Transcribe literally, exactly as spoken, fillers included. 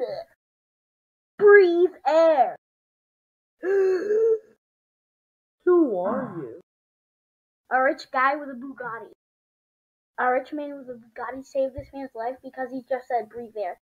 Breathe air. Who are you? A rich guy with a Bugatti. A rich man with a Bugatti saved this man's life because he just said breathe air.